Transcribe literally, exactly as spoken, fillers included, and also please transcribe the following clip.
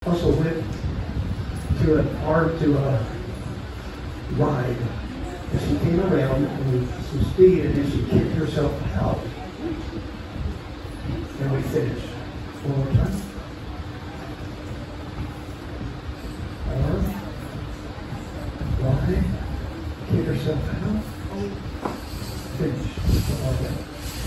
Also went to an art to a ride. And she came around with some speed and then she kicked herself out. And we finished. One more time. Arm, ride, kick herself out, finish. Something like that.